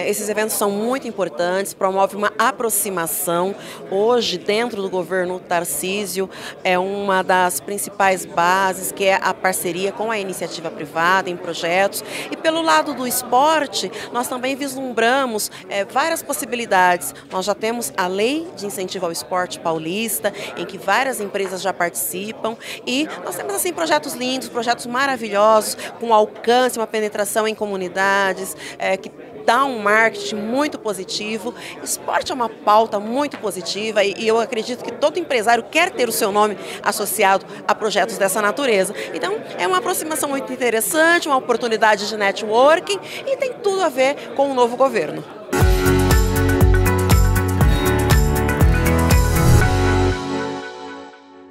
Esses eventos são muito importantes, promove uma aproximação. Hoje, dentro do governo Tarcísio, é uma das principais bases, que é a parceria com a iniciativa privada em projetos. E pelo lado do esporte, nós também vislumbramos várias possibilidades. Nós já temos a Lei de Incentivo ao Esporte Paulista, em que várias empresas já participam, e nós temos assim projetos lindos, projetos maravilhosos, com alcance, uma penetração em comunidades, que dá um marketing muito positivo. Esporte é uma pauta muito positiva e eu acredito que todo empresário quer ter o seu nome associado a projetos dessa natureza. Então, é uma aproximação muito interessante, uma oportunidade de networking e tem tudo a ver com o novo governo.